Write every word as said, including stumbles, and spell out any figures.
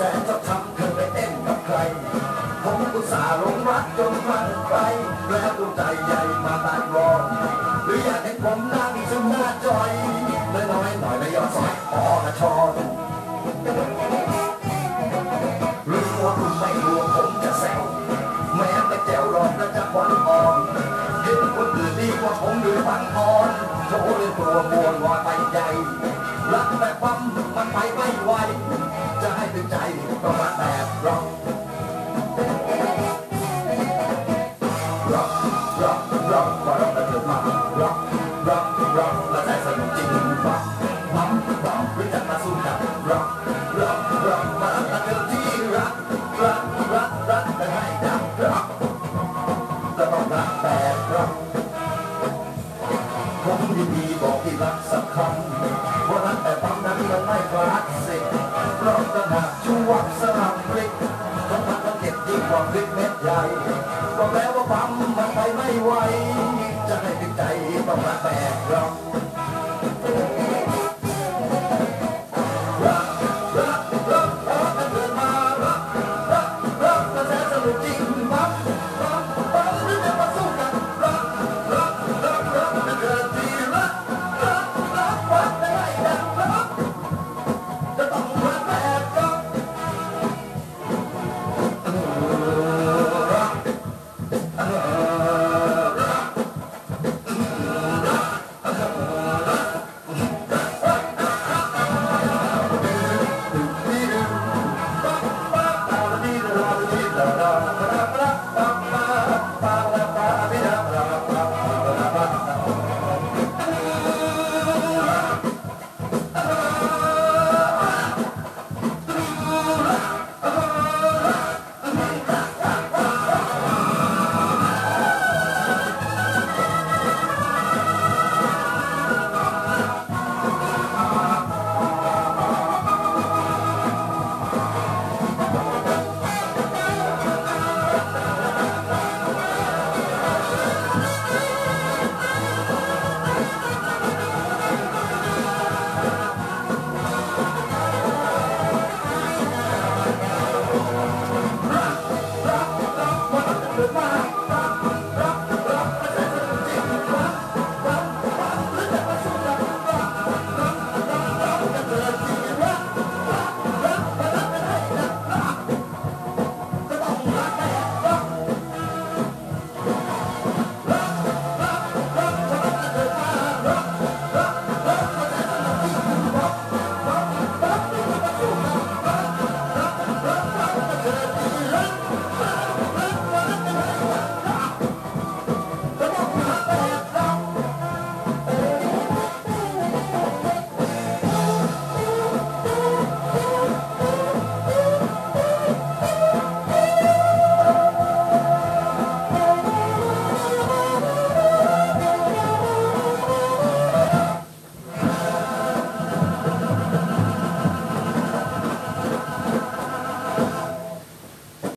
สนชอบทำเธอไปเต้นกับใครผมอุตส่าห์หลงรักจนพลันไปแล้วตัวใจใหญ่มาตายรอหรืออยากให้ผมนั่งชมหน้าจอยน้อยๆหน่อยและยอดซอยออกระชอนหรือว่าคุณไม่รู้ผมจะแซวแม้แต่แจวหลอกและจะบอลอ่อนเห็นคนอื่นดีกว่าผมหรือฟังอ่อนโชว์เรื่องตัวมวลว่าไปใหญ่รักแบบปั๊มมันไปไม่ไหวจะให้ถึงใจต้องมาแบบร็อกร็อกร็อกร็อกมาร็อกแล้วเถิดมาร็อกร็อกร็อกแล้วใจสนุกจริงร็อกปั๊มร็อกหรือจะมาสู้กับร็อกร็อกร็อกมาแล้วเถิดที่รักรักรักรักแต่ให้ดังร็อกจะต้องรักแบบร็อกผมดีๆบอกที่รักสักคำว่ารักแต่ปั๊มนั้นมันไม่คลาสสิกเพราะต่างหากช่วงสลับพลิก